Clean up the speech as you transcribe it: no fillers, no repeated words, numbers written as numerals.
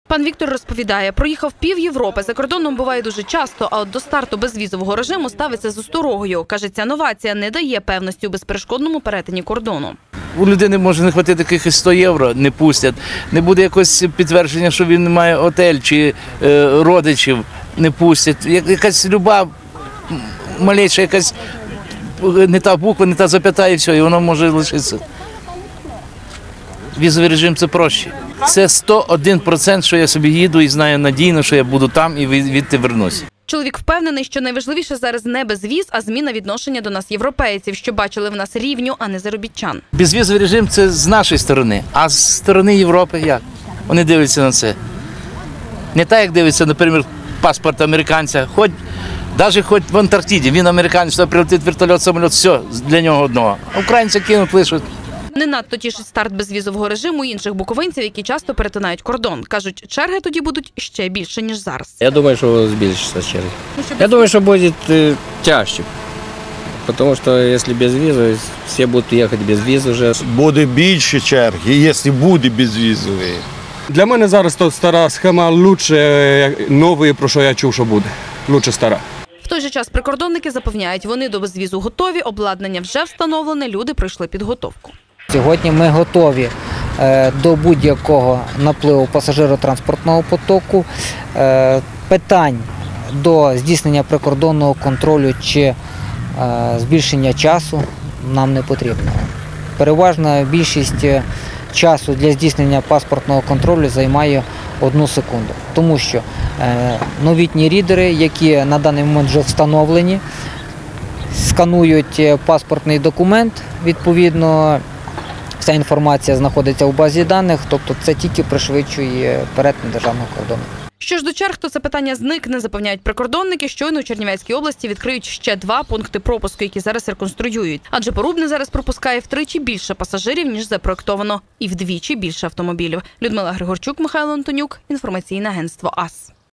Пан Віктор розповідає, проїхав пів Європи, за кордоном буває дуже часто, а от до старту безвізового режиму ставиться з осторогою. Каже, ця новація не дає певності у безперешкодному перетині кордону. У людини може не хватити якихось 100 євро, не пустять. Не буде якогось підтвердження, що він має готель чи родичів, не пустять. Якась люба, малейша якась не та буква, не та зап'ята і все, і воно може лишитися. Візовий режим – це проще. Це 101%, що я собі їду і знаю надійно, що я буду там і відти вернусь. Чоловік впевнений, що найважливіше зараз не безвіз, а зміна відношення до нас європейців, що бачили в нас рівню, а не заробітчан. Безвізовий режим – це з нашої сторони, а з сторони Європи як? Вони дивляться на це. Не так, як дивиться, наприклад, паспорт американця. Навіть хоч в Антарктиді, він американець, що прилетить вертольот, самоліт, все, для нього одного. А українці кинуть, лишуть. Не надто тішить старт безвізового режиму інших буковинців, які часто перетинають кордон. Кажуть, черги тоді будуть ще більше, ніж зараз. Я думаю, що збільшиться черги. Я думаю, що буде тяжче. Тому що якщо без візи, всі будуть їхати без візи вже. Буде більше черги, якщо буде безвізовий. Для мене зараз то стара схема краще нової, про що я чув, що буде. Краще стара. В той же час прикордонники запевняють, вони до безвізу готові, обладнання вже встановлене, люди пройшли підготовку. Сьогодні ми готові до будь-якого напливу пасажиротранспортного потоку. Питань до здійснення прикордонного контролю чи збільшення часу нам не потрібно. Переважна більшість часу для здійснення паспортного контролю займає 1 секунду. Тому що новітні рідери, які на даний момент вже встановлені, сканують паспортний документ, відповідно, вся інформація знаходиться у базі даних, тобто це тільки пришвидшує перетин державного кордону. Що ж до черг, то це питання зникне, запевняють прикордонники. Щойно у Чернівецькій області відкриють ще 2 пункти пропуску, які зараз реконструюють. Адже Порубне зараз пропускає втричі більше пасажирів, ніж запроектовано, і вдвічі більше автомобілів. Людмила Григорчук, Михайло Антонюк, інформаційне агентство АС.